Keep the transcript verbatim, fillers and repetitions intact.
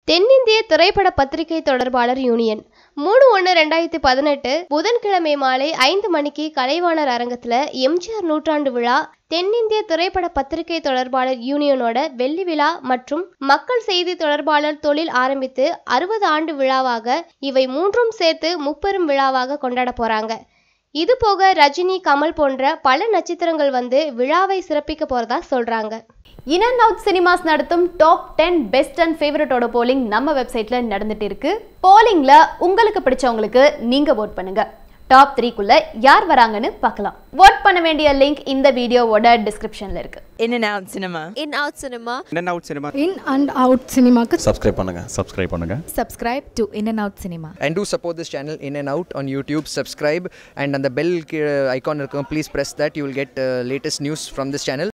தென்னிந்திய திரைப்பட பத்திரிகை தொடர்பாளர் யூனியன் மூணு ஒன்று ரெண்டாயிரத்தி பதினெட்டு புதன்கிழமை மாலை ஐந்து மணிக்கு கலைவாணர் அரங்கத்தில் எம்ஜிஆர் நூற்றாண்டு விழா தென்னிந்திய திரைப்பட பத்திரிகை தொடர்பாளர் யூனியனோட வெள்ளி விழா மற்றும் மக்கள் செய்தி தொடர்பாளர் தொழில் ஆரம்பித்து அறுபது ஆண்டு விழாவாக இவை மூன்றும் சேர்த்து முப்பெரும் விழாவாக கொண்டாட போறாங்க. இது போக ரஜினி, கமல் போன்ற பல நட்சத்திரங்கள் வந்து விழாவை சிறப்பிக்க போறதா சொல்றாங்க. இன் அண்ட் அவுட் சினிமாஸ் நடத்தும் டாப் டென் பெஸ்ட் அண்ட் ஃபேவரட்டோட போலிங் நம்ம வெப்சைட்ல நடந்துட்டு இருக்கு. போலிங்ல உங்களுக்கு பிடிச்சவங்களுக்கு நீங்க ஓட் பண்ணுங்க. டாப் த்ரீக்குள்ள யார் வராங்கன்னு பார்க்கலாம். ஓட் பண்ண வேண்டிய லிங்க் இந்த வீடியோவோட டிஸ்கிரிப்ஷன்ல இருக்கு. In and Out Cinema. In Out Cinema. In and Out Cinema. In and Out Cinema. Subscribe பண்ணுங்க. Subscribe பண்ணுங்க. Subscribe to In and Out Cinema. And do support this channel In and Out on YouTube. Subscribe and on the bell icon, please press that. You will get uh, latest news from this channel.